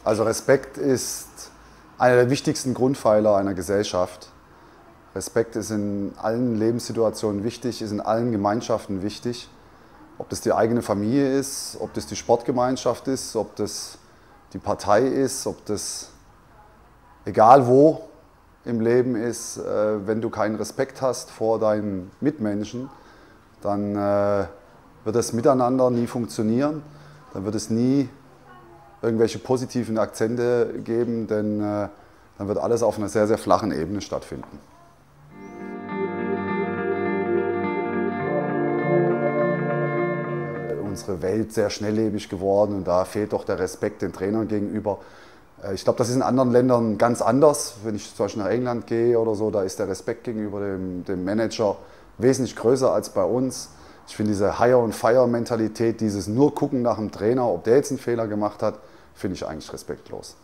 Also Respekt ist einer der wichtigsten Grundpfeiler einer Gesellschaft. Respekt ist in allen Lebenssituationen wichtig, ist in allen Gemeinschaften wichtig. Ob das die eigene Familie ist, ob das die Sportgemeinschaft ist, ob das die Partei ist, ob das egal wo im Leben ist, wenn du keinen Respekt hast vor deinen Mitmenschen, dann wird das Miteinander nie funktionieren, dann wird es nie irgendwelche positiven Akzente geben, denn dann wird alles auf einer sehr, sehr flachen Ebene stattfinden. Unsere Welt sehr schnelllebig geworden und da fehlt doch der Respekt den Trainern gegenüber. Ich glaube, das ist in anderen Ländern ganz anders. Wenn ich zum Beispiel nach England gehe oder so, da ist der Respekt gegenüber dem Manager wesentlich größer als bei uns. Ich finde diese Hire-and-Fire-Mentalität, dieses nur gucken nach dem Trainer, ob der jetzt einen Fehler gemacht hat, finde ich eigentlich respektlos.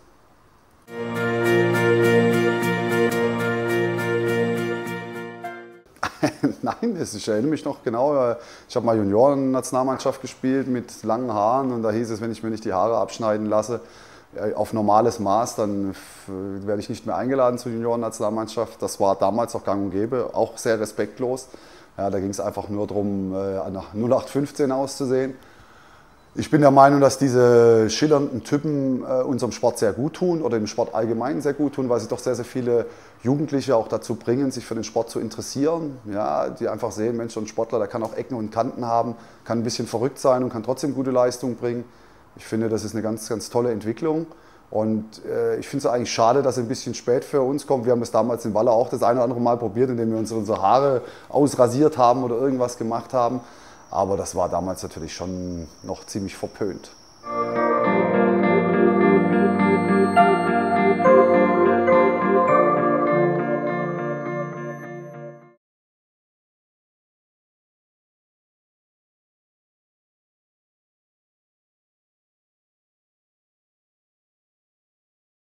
Nein, ich erinnere mich noch genau, ich habe mal Junioren-Nationalmannschaft gespielt mit langen Haaren und da hieß es, wenn ich mir nicht die Haare abschneiden lasse, auf normales Maß, dann werde ich nicht mehr eingeladen zur Junioren-Nationalmannschaft. Das war damals auch gang und gäbe, auch sehr respektlos. Ja, da ging es einfach nur darum, nach 0815 auszusehen. Ich bin der Meinung, dass diese schillernden Typen unserem Sport sehr gut tun oder dem Sport allgemein sehr gut tun, weil sie doch sehr, sehr viele Jugendliche auch dazu bringen, sich für den Sport zu interessieren. Ja, die einfach sehen, Mensch, so ein Sportler, der kann auch Ecken und Kanten haben, kann ein bisschen verrückt sein und kann trotzdem gute Leistung bringen. Ich finde, das ist eine ganz, ganz tolle Entwicklung. Und ich finde es eigentlich schade, dass es ein bisschen spät für uns kommt. Wir haben es damals in Waller auch das eine oder andere Mal probiert, indem wir uns unsere Haare ausrasiert haben oder irgendwas gemacht haben. Aber das war damals natürlich schon noch ziemlich verpönt.